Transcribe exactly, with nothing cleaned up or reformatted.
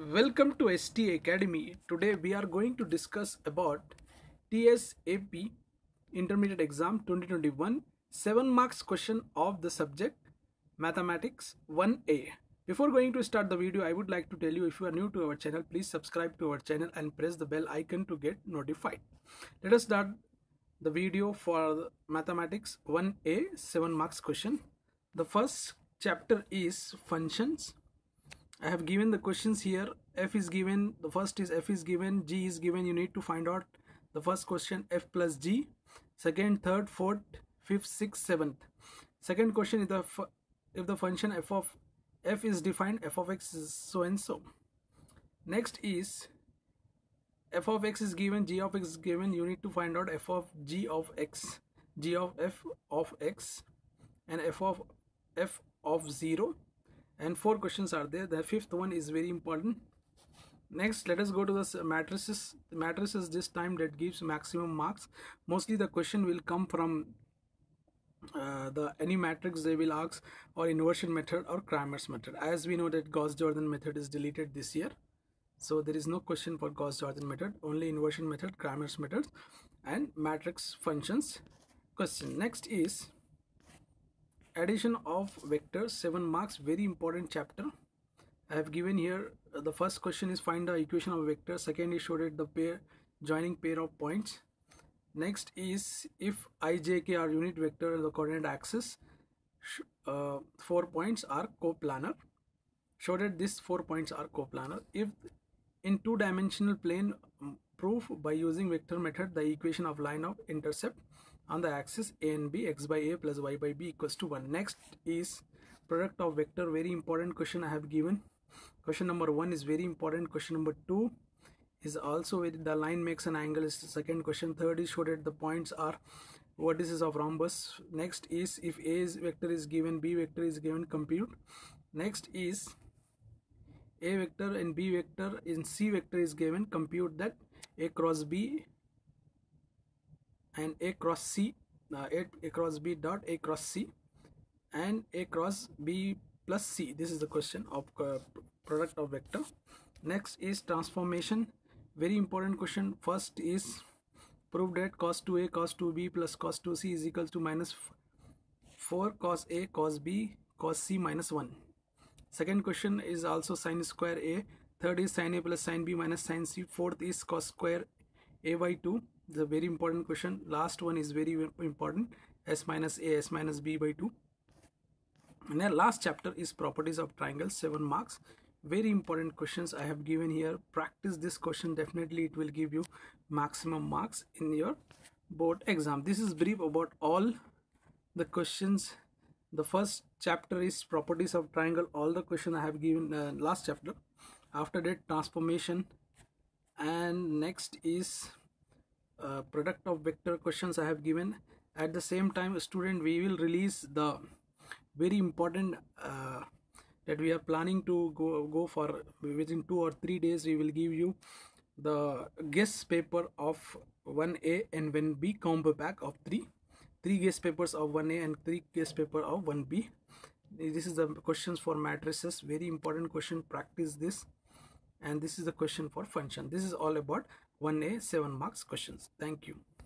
Welcome to S T Academy. Today we are going to discuss about T S A P Intermediate Exam twenty twenty-one seven marks question of the subject Mathematics one A. Before going to start the video, I would like to tell you, if you are new to our channel, please subscribe to our channel and press the bell icon to get notified. Let us start the video for Mathematics one A seven marks question. The first chapter is functions. I have given the questions here. F is given, the first is F is given, G is given. You need to find out the first question, F plus G. Second, third, fourth, fifth, sixth, seventh. Second question is the if the function f of f is defined, f of x is so and so. Next is f of x is given, g of x is given. You need to find out f of g of x, g of f of x, and f of f of zero. And four questions are there. The fifth one is very important. Next, let us go to the matrices. The matrices this time that gives maximum marks. Mostly the question will come from uh, the any matrix they will ask, or inversion method or Cramer's method. As we know that Gauss-Jordan method is deleted this year, so there is no question for Gauss-Jordan method, only inversion method, Cramer's method, and matrix functions question. Next is addition of vectors, seven marks, very important chapter. I have given here uh, the first question is find the equation of a vector. Second is show that the pair joining pair of points. Next is if I, j, k are unit vector in the coordinate axis, uh, four points are coplanar. Show that these four points are coplanar. If in two dimensional plane, proof by using vector method the equation of line of intercept on the axis a and b, x by a plus y by b equals to one. Next is product of vector, very important question I have given. Question number one is very important. Question number two is also with the line makes an angle is the second question. Third is show that the points are vertices of rhombus. Next is if a is vector is given, b vector is given, compute. Next is a vector and b vector in c vector is given, compute that a cross b and a cross c, uh, a, a cross b dot a cross c and a cross b plus c. This is the question of uh, product of vector. Next is transformation, very important question. First is prove that cos two a cos two b plus cos two c is equals to minus four cos a cos b cos c minus one. Second question is also sin square a. Third is sin a plus sin b minus sin c. Fourth is cos square a by two. This is a very important question. Last one is very important, s minus a s minus b by two. And then last chapter is properties of triangles, seven marks. Very important questions I have given here. Practice this question, definitely it will give you maximum marks in your board exam. This is brief about all the questions. The first chapter is properties of triangle, all the questions I have given uh, last chapter. After that, transformation, and next is uh, product of vector questions I have given. At the same time, student, we will release the very important uh, that we are planning to go go for within two or three days. We will give you the guest paper of one A and one B combo pack of three three guest papers of one A and three guest paper of one B. This is the questions for matrices, very important question. Practice this. And this is the question for function. This is all about one A seven marks questions. Thank you.